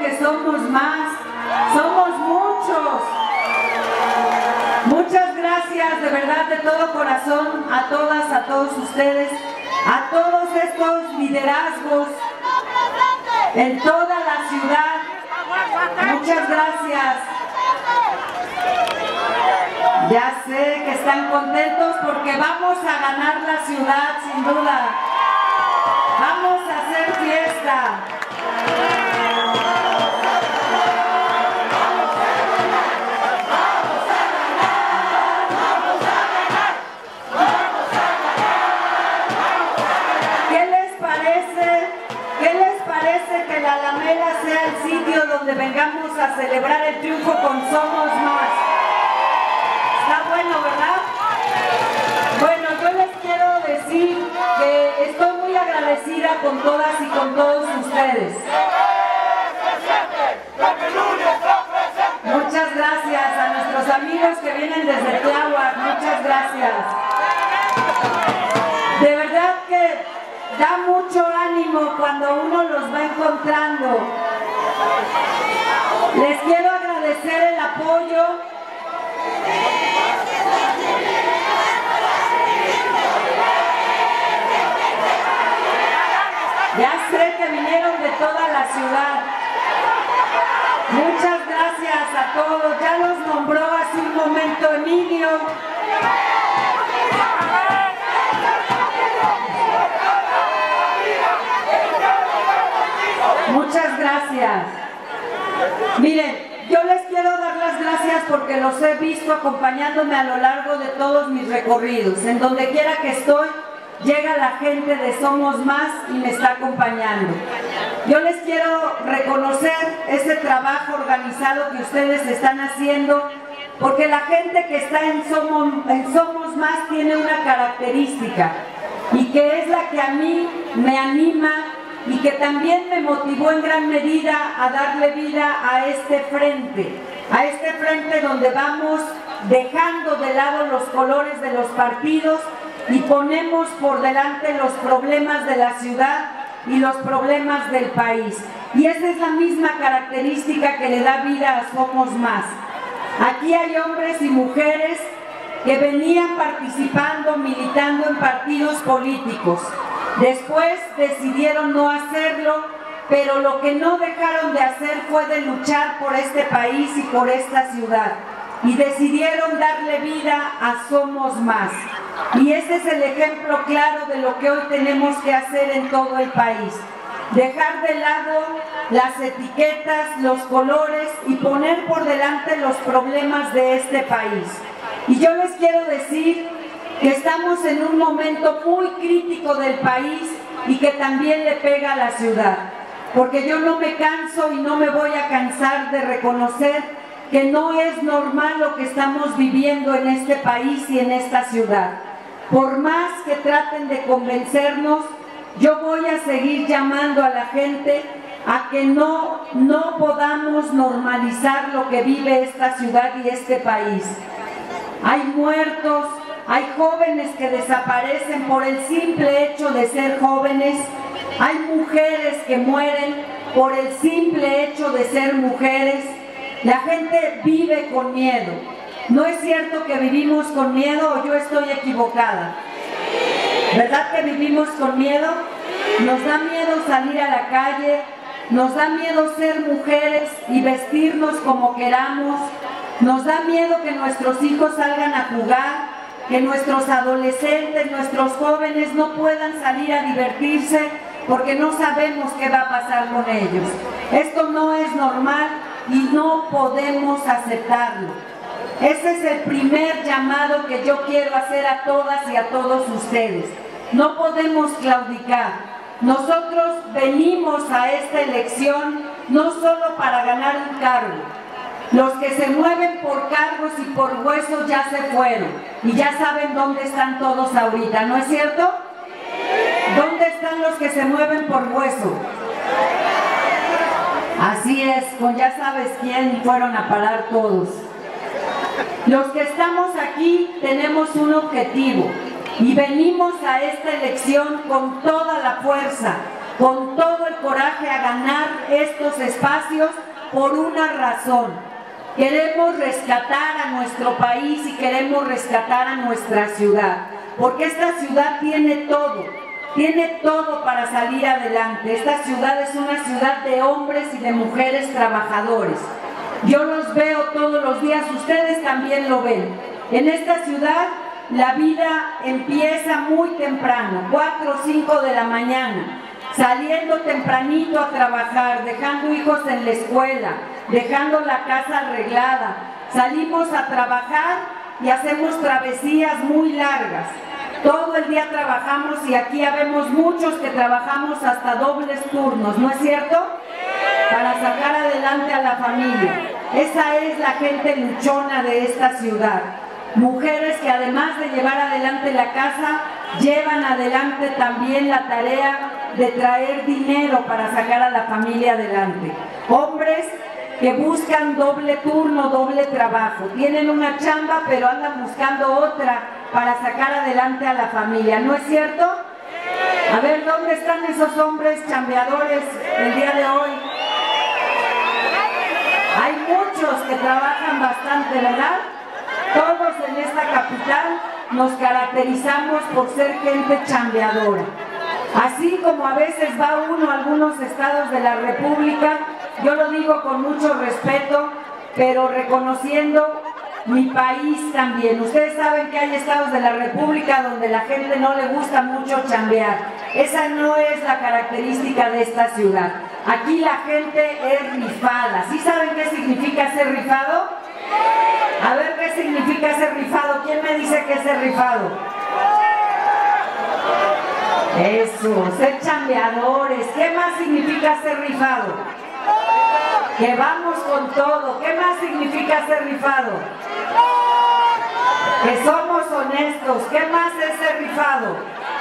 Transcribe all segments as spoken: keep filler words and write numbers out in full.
que somos más, somos muchos. Muchas gracias de verdad de todo corazón a todas, a todos ustedes, a todos estos liderazgos en toda la ciudad. Muchas gracias. Ya sé que están contentos porque vamos a ganar la ciudad, sin duda. Vamos a hacer fiesta. ¿Qué les parece? ¿Qué les parece que la Alameda sea el sitio donde vengamos a celebrar el triunfo con Somos Más? Está bueno, ¿verdad? Bueno, yo les quiero decir que estoy muy agradecida con todas y con todos ustedes. Muchas gracias a nuestros amigos que vienen desde Tláhuac, muchas gracias. De verdad que da mucho ánimo cuando uno los va encontrando. Les quiero agradecer el apoyo. Ya sé que vinieron de toda la ciudad. Muchas gracias a todos. Ya los nombró hace un momento Emilio. Muchas gracias. Miren, yo les quiero dar las gracias porque los he visto acompañándome a lo largo de todos mis recorridos. En donde quiera que estoy, llega la gente de Somos Más y me está acompañando. Yo les quiero reconocer ese trabajo organizado que ustedes están haciendo, porque la gente que está en Somos, en Somos Más tiene una característica, y que es la que a mí me anima y que también me motivó en gran medida a darle vida a este frente, a este frente donde vamos dejando de lado los colores de los partidos y ponemos por delante los problemas de la ciudad y los problemas del país. Y esa es la misma característica que le da vida a Somos Más. Aquí hay hombres y mujeres que venían participando, militando en partidos políticos. Después decidieron no hacerlo, pero lo que no dejaron de hacer fue de luchar por este país y por esta ciudad. Y decidieron darle vida a Somos Más. Y ese es el ejemplo claro de lo que hoy tenemos que hacer en todo el país. Dejar de lado las etiquetas, los colores y poner por delante los problemas de este país. Y yo les quiero decir que estamos en un momento muy crítico del país y que también le pega a la ciudad. Porque yo no me canso y no me voy a cansar de reconocer que no es normal lo que estamos viviendo en este país y en esta ciudad. Por más que traten de convencernos, yo voy a seguir llamando a la gente a que no, no podamos normalizar lo que vive esta ciudad y este país. Hay muertos, hay jóvenes que desaparecen por el simple hecho de ser jóvenes, hay mujeres que mueren por el simple hecho de ser mujeres. La gente vive con miedo. ¿No es cierto que vivimos con miedo o yo estoy equivocada? ¿Verdad que vivimos con miedo? Nos da miedo salir a la calle, nos da miedo ser mujeres y vestirnos como queramos, nos da miedo que nuestros hijos salgan a jugar, que nuestros adolescentes, nuestros jóvenes no puedan salir a divertirse porque no sabemos qué va a pasar con ellos. Esto no es normal y no podemos aceptarlo. Ese es el primer llamado que yo quiero hacer a todas y a todos ustedes. No podemos claudicar. Nosotros venimos a esta elección no solo para ganar un cargo. Los que se mueven por cargos y por huesos ya se fueron y ya saben dónde están todos ahorita, ¿no es cierto? ¿Dónde están los que se mueven por hueso? Así es, con ya sabes quién fueron a parar todos. Los que estamos aquí tenemos un objetivo y venimos a esta elección con toda la fuerza, con todo el coraje a ganar estos espacios por una razón. Queremos rescatar a nuestro país y queremos rescatar a nuestra ciudad, porque esta ciudad tiene todo, tiene todo para salir adelante. Esta ciudad es una ciudad de hombres y de mujeres trabajadores. Yo los veo todos los días, ustedes también lo ven. En esta ciudad la vida empieza muy temprano, cuatro o cinco de la mañana, saliendo tempranito a trabajar, dejando hijos en la escuela, dejando la casa arreglada. Salimos a trabajar y hacemos travesías muy largas. Todo el día trabajamos y aquí habemos muchos que trabajamos hasta dobles turnos, ¿no es cierto? Para sacar adelante a la familia. Esa es la gente luchona de esta ciudad. Mujeres que además de llevar adelante la casa, llevan adelante también la tarea de traer dinero para sacar a la familia adelante. Hombres que buscan doble turno, doble trabajo. Tienen una chamba, pero andan buscando otra para sacar adelante a la familia. ¿No es cierto? A ver, ¿dónde están esos hombres chambeadores el día de hoy? Hay muchos que trabajan bastante, ¿verdad? Todos en esta capital nos caracterizamos por ser gente chambeadora. Así como a veces va uno a algunos estados de la República, yo lo digo con mucho respeto, pero reconociendo mi país también. Ustedes saben que hay estados de la República donde la gente no le gusta mucho chambear. Esa no es la característica de esta ciudad. Aquí la gente es rifada. ¿Sí saben qué significa ser rifado? A ver, ¿qué significa ser rifado? ¿Quién me dice que es ser rifado? Eso, ser chambeadores. ¿Qué más significa ser rifado? Que vamos con todo. ¿Qué más significa ser rifado? Que somos honestos. ¿Qué más es ser rifado?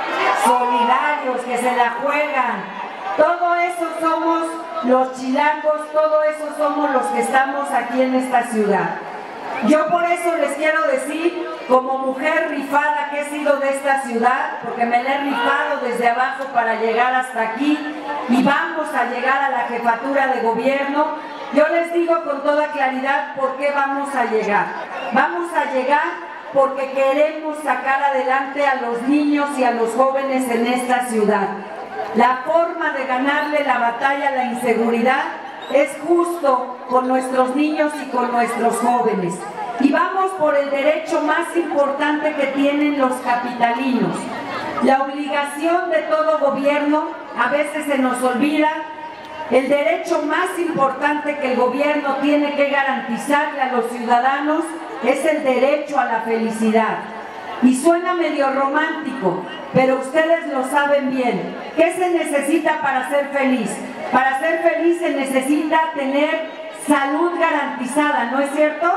Solidarios, que se la juegan. Todo eso somos los chilangos, todo eso somos los que estamos aquí en esta ciudad. Yo por eso les quiero decir, como mujer rifada que he sido de esta ciudad, porque me la he rifado desde abajo para llegar hasta aquí y vamos a llegar a la jefatura de gobierno, yo les digo con toda claridad por qué vamos a llegar. Vamos a llegar porque queremos sacar adelante a los niños y a los jóvenes en esta ciudad. La forma de ganarle la batalla a la inseguridad es justo con nuestros niños y con nuestros jóvenes. Y vamos por el derecho más importante que tienen los capitalinos. La obligación de todo gobierno, a veces se nos olvida, el derecho más importante que el gobierno tiene que garantizarle a los ciudadanos es el derecho a la felicidad. Y suena medio romántico, pero ustedes lo saben bien. ¿Qué se necesita para ser feliz? Para ser feliz se necesita tener salud garantizada, ¿no es cierto?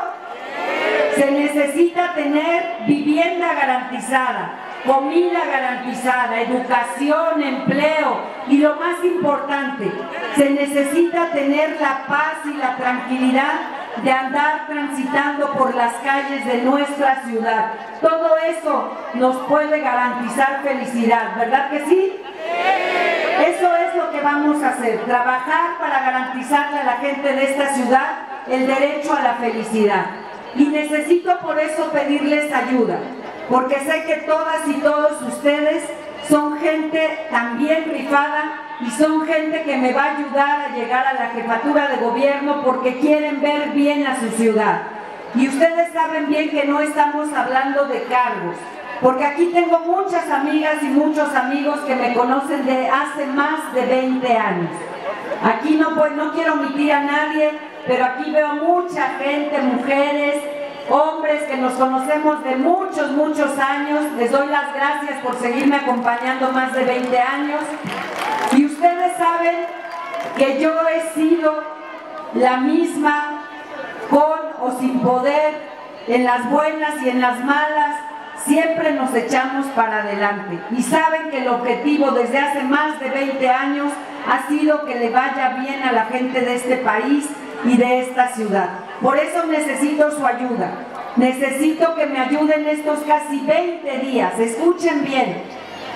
Se necesita tener vivienda garantizada, comida garantizada, educación, empleo y lo más importante, se necesita tener la paz y la tranquilidad de andar transitando por las calles de nuestra ciudad. Todo eso nos puede garantizar felicidad, ¿verdad que sí? Eso es lo que vamos a hacer, trabajar para garantizarle a la gente de esta ciudad el derecho a la felicidad. Y necesito por eso pedirles ayuda, porque sé que todas y todos ustedes son gente también rifada y son gente que me va a ayudar a llegar a la jefatura de gobierno porque quieren ver bien a su ciudad. Y ustedes saben bien que no estamos hablando de cargos, porque aquí tengo muchas amigas y muchos amigos que me conocen de hace más de veinte años. Aquí no, pues, no quiero omitir a nadie, pero aquí veo mucha gente, mujeres, hombres que nos conocemos de muchos, muchos años. Les doy las gracias por seguirme acompañando más de veinte años. Y ustedes saben que yo he sido la misma, con o sin poder, en las buenas y en las malas, siempre nos echamos para adelante. Y saben que el objetivo desde hace más de veinte años ha sido que le vaya bien a la gente de este país y de esta ciudad. Por eso necesito su ayuda. Necesito que me ayuden estos casi veinte días. Escuchen bien.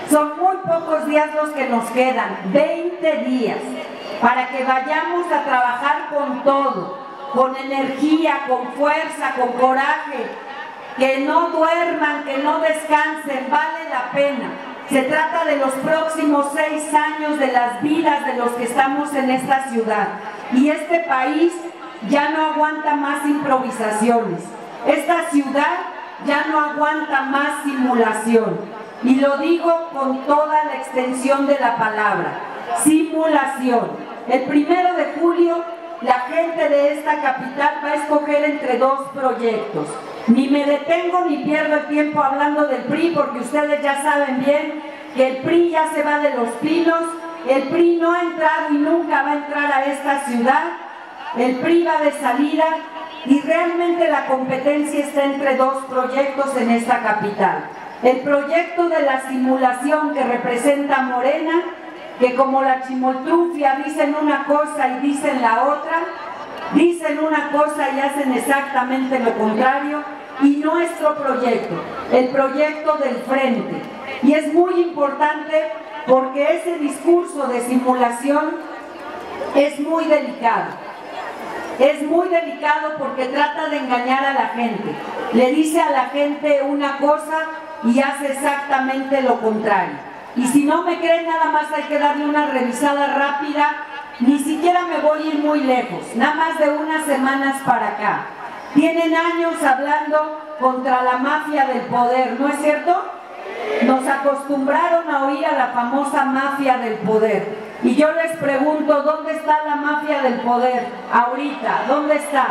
Son muy pocos días los que nos quedan, veinte días, para que vayamos a trabajar con todo, con energía, con fuerza, con coraje, que no duerman, que no descansen, vale la pena. Se trata de los próximos seis años de las vidas de los que estamos en esta ciudad. Y este país ya no aguanta más improvisaciones. Esta ciudad ya no aguanta más simulación. Y lo digo con toda la extensión de la palabra. Simulación. El primero de julio, la gente de esta capital va a escoger entre dos proyectos. Ni me detengo ni pierdo el tiempo hablando del P R I, porque ustedes ya saben bien que el P R I ya se va de Los Pinos, el P R I no ha entrado y nunca va a entrar a esta ciudad, el P R I va de salida y realmente la competencia está entre dos proyectos en esta capital. El proyecto de la simulación que representa Morena, que como la chimoltrufia dicen una cosa y dicen la otra, dicen una cosa y hacen exactamente lo contrario, y nuestro proyecto, el proyecto del frente. Y es muy importante porque ese discurso de simulación es muy delicado. Es muy delicado porque trata de engañar a la gente. Le dice a la gente una cosa y hace exactamente lo contrario. Y si no me creen, nada más hay que darle una revisada rápida. Ni siquiera me voy a ir muy lejos, nada más de unas semanas para acá. Tienen años hablando contra la mafia del poder, ¿no es cierto? Nos acostumbraron a oír a la famosa mafia del poder. Y yo les pregunto, ¿dónde está la mafia del poder? Ahorita, ¿dónde está?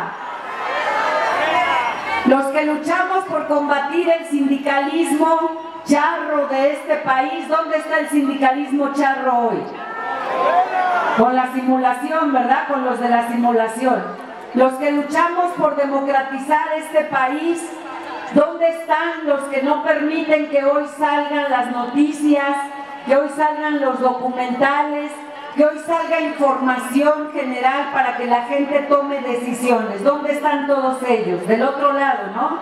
Los que luchamos por combatir el sindicalismo charro de este país, ¿dónde está el sindicalismo charro hoy? Con la simulación, ¿verdad? Con los de la simulación. Los que luchamos por democratizar este país, ¿dónde están los que no permiten que hoy salgan las noticias, que hoy salgan los documentales, que hoy salga información general para que la gente tome decisiones? ¿Dónde están todos ellos? Del otro lado, ¿no?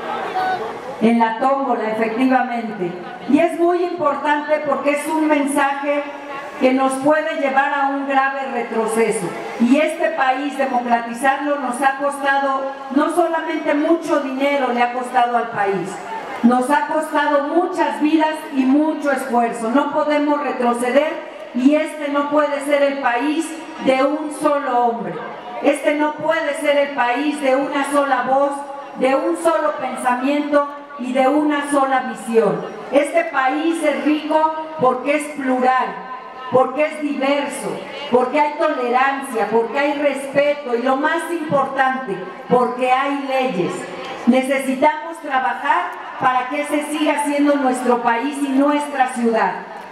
En la tómbola, efectivamente. Y es muy importante porque es un mensaje que nos puede llevar a un grave retroceso. Y este país, democratizarlo, nos ha costado no solamente mucho dinero, le ha costado al país, nos ha costado muchas vidas y mucho esfuerzo. No podemos retroceder y este no puede ser el país de un solo hombre. Este no puede ser el país de una sola voz, de un solo pensamiento y de una sola visión. Este país es rico porque es plural, porque es diverso, porque hay tolerancia, porque hay respeto y lo más importante, porque hay leyes. Necesitamos trabajar para que ese siga siendo nuestro país y nuestra ciudad.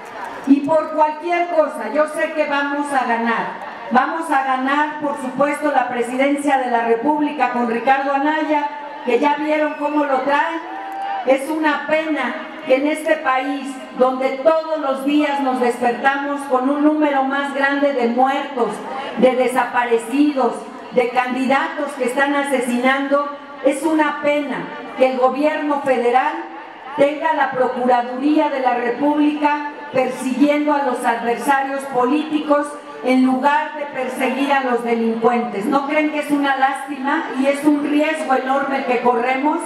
Y por cualquier cosa, yo sé que vamos a ganar. Vamos a ganar, por supuesto, la presidencia de la República con Ricardo Anaya, que ya vieron cómo lo traen. Es una pena que en este país, donde todos los días nos despertamos con un número más grande de muertos, de desaparecidos, de candidatos que están asesinando, es una pena que el gobierno federal tenga la Procuraduría de la República persiguiendo a los adversarios políticos en lugar de perseguir a los delincuentes. ¿No creen que es una lástima y es un riesgo enorme que corremos?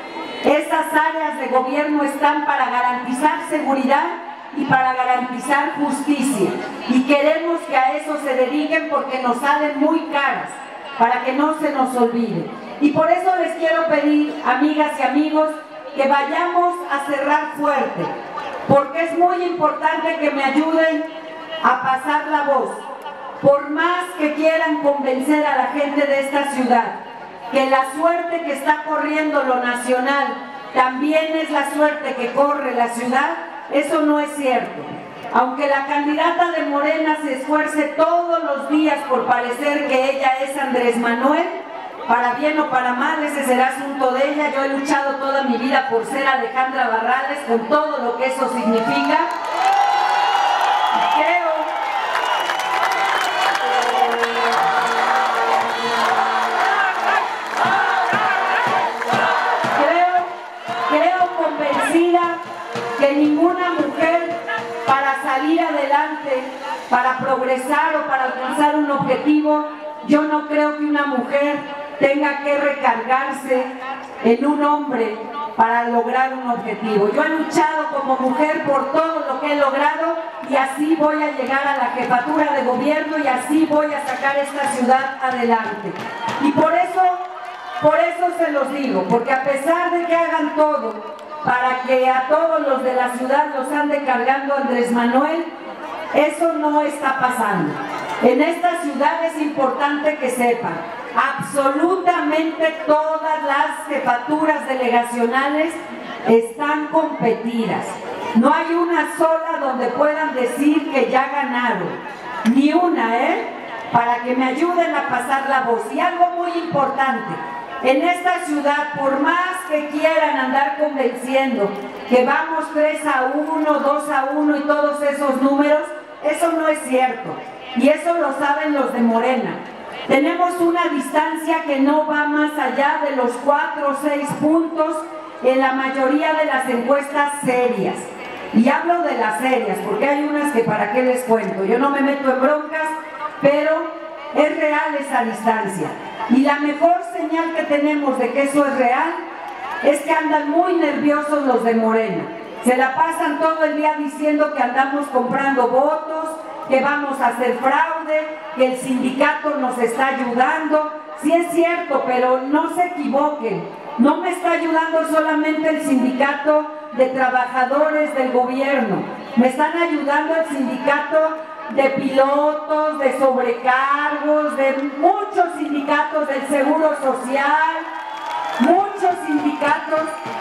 Estas áreas de gobierno están para garantizar seguridad y para garantizar justicia. Y queremos que a eso se dediquen porque nos salen muy caras, para que no se nos olvide. Y por eso les quiero pedir, amigas y amigos, que vayamos a cerrar fuerte, porque es muy importante que me ayuden a pasar la voz. Por más que quieran convencer a la gente de esta ciudad que la suerte que está corriendo lo nacional también es la suerte que corre la ciudad, eso no es cierto. Aunque la candidata de Morena se esfuerce todos los días por parecer que ella es Andrés Manuel, para bien o para mal, ese será asunto de ella. Yo he luchado toda mi vida por ser Alejandra Barrales, con todo lo que eso significa. Creo que ninguna mujer para salir adelante, para progresar o para alcanzar un objetivo, yo no creo que una mujer tenga que recargarse en un hombre para lograr un objetivo. Yo he luchado como mujer por todo lo que he logrado y así voy a llegar a la jefatura de gobierno y así voy a sacar esta ciudad adelante. Y por eso, por eso se los digo, porque a pesar de que hagan todo para que a todos los de la ciudad los ande cargando Andrés Manuel, eso no está pasando. En esta ciudad es importante que sepan, absolutamente todas las jefaturas delegacionales están competidas. No hay una sola donde puedan decir que ya ganaron, ni una, ¿eh? Para que me ayuden a pasar la voz. Y algo muy importante, en esta ciudad, por más que quieran andar convenciendo que vamos tres a uno, dos a uno y todos esos números, eso no es cierto. Y eso lo saben los de Morena. Tenemos una distancia que no va más allá de los cuatro o seis puntos en la mayoría de las encuestas serias. Y hablo de las serias, porque hay unas que para qué les cuento. Yo no me meto en broncas, pero es real esa distancia. Y la mejor señal que tenemos de que eso es real es que andan muy nerviosos los de Morena. Se la pasan todo el día diciendo que andamos comprando votos, que vamos a hacer fraude, que el sindicato nos está ayudando. Sí es cierto, pero no se equivoquen. No me está ayudando solamente el sindicato de trabajadores del gobierno. Me están ayudando el sindicato de pilotos, de sobrecargos, de muchos sindicatos del Seguro Social, muchos sindicatos,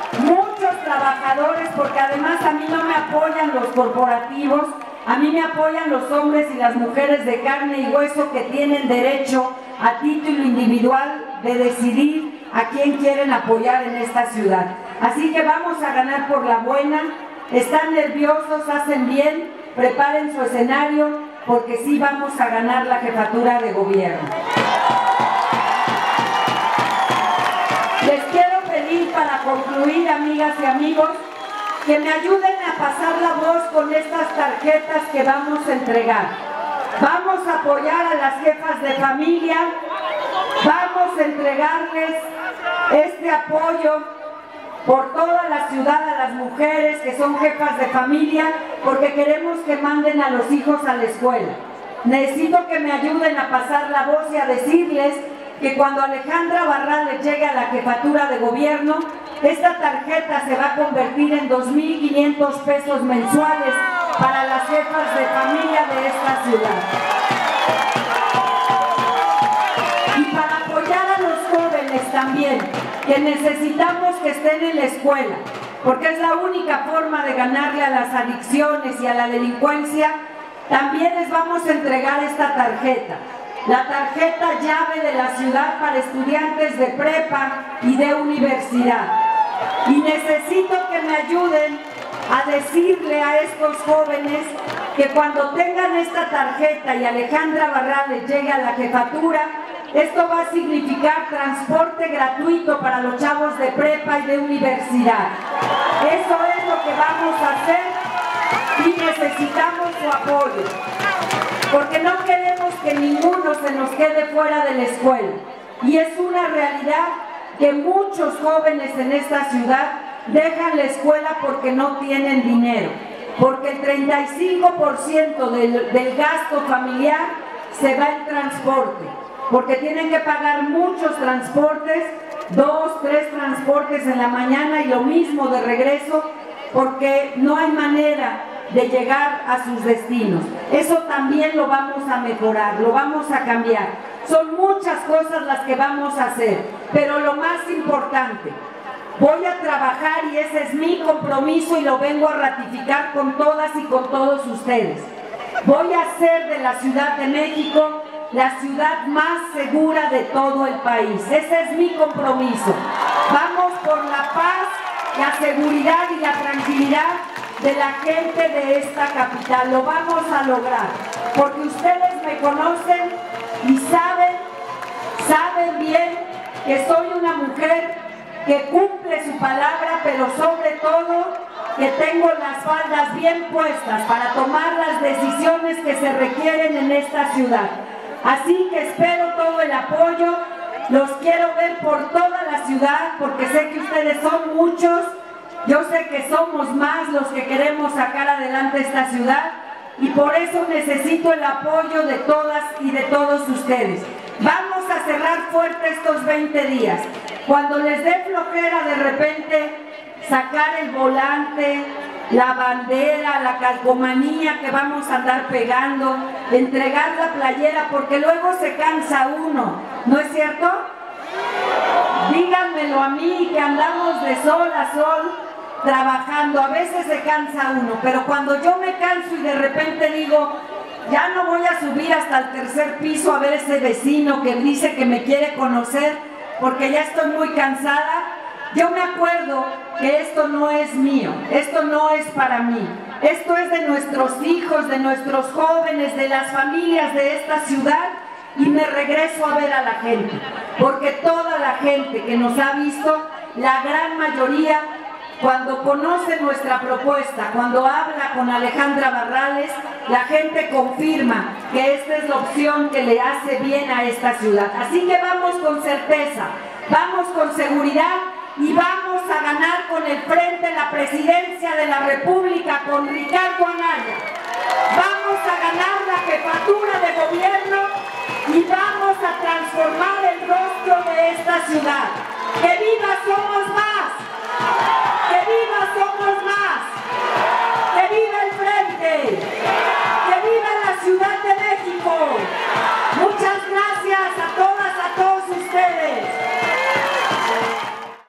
muchos trabajadores, porque además a mí no me apoyan los corporativos, a mí me apoyan los hombres y las mujeres de carne y hueso que tienen derecho a título individual de decidir a quién quieren apoyar en esta ciudad. Así que vamos a ganar por la buena. Están nerviosos, hacen bien, preparen su escenario, porque sí vamos a ganar la jefatura de gobierno. Les quiero pedir para concluir, amigas y amigos, que me ayuden a pasar la voz con estas tarjetas que vamos a entregar. Vamos a apoyar a las jefas de familia, vamos a entregarles este apoyo por toda la ciudad a las mujeres que son jefas de familia, porque queremos que manden a los hijos a la escuela. Necesito que me ayuden a pasar la voz y a decirles que cuando Alejandra Barrales llegue a la jefatura de gobierno, esta tarjeta se va a convertir en dos mil quinientos pesos mensuales para las jefas de familia de esta ciudad. Y para apoyar a los jóvenes también, que necesitamos que estén en la escuela, porque es la única forma de ganarle a las adicciones y a la delincuencia, también les vamos a entregar esta tarjeta. La tarjeta llave de la ciudad para estudiantes de prepa y de universidad. Y necesito que me ayuden a decirle a estos jóvenes que cuando tengan esta tarjeta y Alejandra Barrales llegue a la jefatura, esto va a significar transporte gratuito para los chavos de prepa y de universidad. Eso es lo que vamos a hacer y necesitamos su apoyo, porque no queremos que ninguno se nos quede fuera de la escuela. Y es una realidad que muchos jóvenes en esta ciudad dejan la escuela porque no tienen dinero, porque el treinta y cinco por ciento del, del gasto familiar se va en transporte, porque tienen que pagar muchos transportes, dos, tres transportes en la mañana y lo mismo de regreso, porque no hay manera de llegar a sus destinos. Eso también lo vamos a mejorar, lo vamos a cambiar. Son muchas cosas las que vamos a hacer, pero lo más importante, voy a trabajar y ese es mi compromiso y lo vengo a ratificar con todas y con todos ustedes. Voy a hacer de la Ciudad de México la ciudad más segura de todo el país. Ese es mi compromiso. Vamos por la paz, la seguridad y la tranquilidad de la gente de esta capital. Lo vamos a lograr, porque ustedes me conocen y saben, saben bien que soy una mujer que cumple su palabra, pero sobre todo que que tengo las faldas bien puestas para tomar las decisiones que se requieren en esta ciudad. Así que espero todo el apoyo, los quiero ver por toda la ciudad porque sé que ustedes son muchos, yo sé que somos más los que queremos sacar adelante esta ciudad y por eso necesito el apoyo de todas y de todos ustedes. Vamos a cerrar fuerte estos veinte días. Cuando les dé flojera de repente sacar el volante, la bandera, la calcomanía que vamos a andar pegando, entregar la playera, porque luego se cansa uno, ¿no es cierto? Díganmelo a mí, que andamos de sol a sol trabajando, a veces se cansa uno, pero cuando yo me canso y de repente digo, ya no voy a subir hasta el tercer piso a ver ese vecino que dice que me quiere conocer porque ya estoy muy cansada, yo me acuerdo que esto no es mío, esto no es para mí, esto es de nuestros hijos, de nuestros jóvenes, de las familias de esta ciudad y me regreso a ver a la gente, porque toda la gente que nos ha visto, la gran mayoría, cuando conoce nuestra propuesta, cuando habla con Alejandra Barrales, la gente confirma que esta es la opción que le hace bien a esta ciudad. Así que vamos con certeza, vamos con seguridad y vamos a ganar con el frente la presidencia de la República con Ricardo Anaya. Vamos a ganar la jefatura de gobierno y vamos a transformar el rostro de esta ciudad. ¡Que viva Somos Más!